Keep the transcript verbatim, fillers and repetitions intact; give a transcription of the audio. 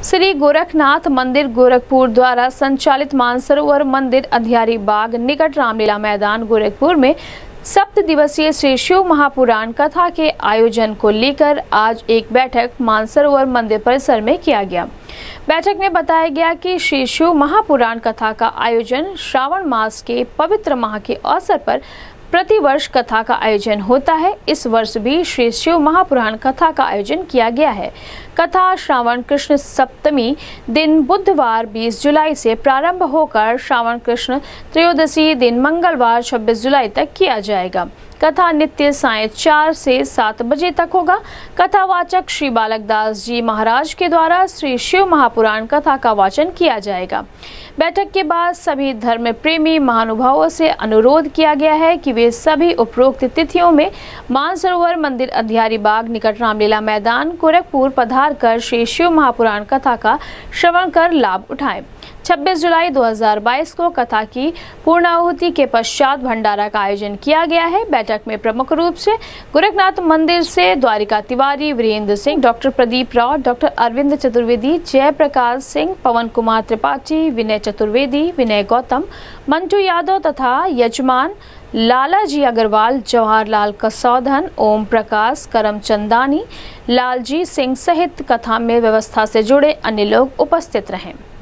श्री गोरखनाथ मंदिर गोरखपुर द्वारा संचालित मानसरोवर मंदिर अधियारी बाग निकट रामलीला मैदान गोरखपुर में सप्त दिवसीय श्री शिव महापुराण कथा के आयोजन को लेकर आज एक बैठक मानसरोवर मंदिर परिसर में किया गया। बैठक में बताया गया कि श्री शिव महापुराण कथा का आयोजन श्रावण मास के पवित्र माह के अवसर पर प्रतिवर्ष कथा का आयोजन होता है। इस वर्ष भी श्री शिव महापुराण कथा का आयोजन किया गया है। कथा श्रावण कृष्ण सप्तमी दिन बुधवार बीस जुलाई से प्रारंभ होकर श्रावण कृष्ण त्रयोदशी दिन मंगलवार छब्बीस जुलाई तक किया जाएगा। कथा नित्य साय चार से सात बजे तक होगा। कथावाचक श्री बालक दास जी महाराज के द्वारा श्री शिव महापुराण कथा का वाचन किया जाएगा। बैठक के बाद सभी धर्म प्रेमी महानुभावों से अनुरोध किया गया है कि वे सभी उपरोक्त तिथियों में मानसरोवर मंदिर अधियारी बाग निकट रामलीला मैदान गोरखपुर पधार कर श्री शिव महापुराण कथा का श्रवण कर लाभ उठाएं। छब्बीस जुलाई दो हज़ार बाईस को कथा की पूर्णाहुति के पश्चात भंडारा का आयोजन किया गया है। बैठक में प्रमुख रूप से गोरखनाथ मंदिर से द्वारिका तिवारी, वीरेंद्र सिंह, डॉक्टर प्रदीप राव, डॉक्टर अरविंद चतुर्वेदी, जयप्रकाश सिंह, पवन कुमार त्रिपाठी, विनय चतुर्वेदी, विनय गौतम, मंटू यादव तथा यजमान लालाजी अग्रवाल, जवाहरलाल कसौधन, ओम प्रकाश, करमचंदानी, लालजी सिंह सहित कथा में व्यवस्था से जुड़े अन्य लोग उपस्थित रहे।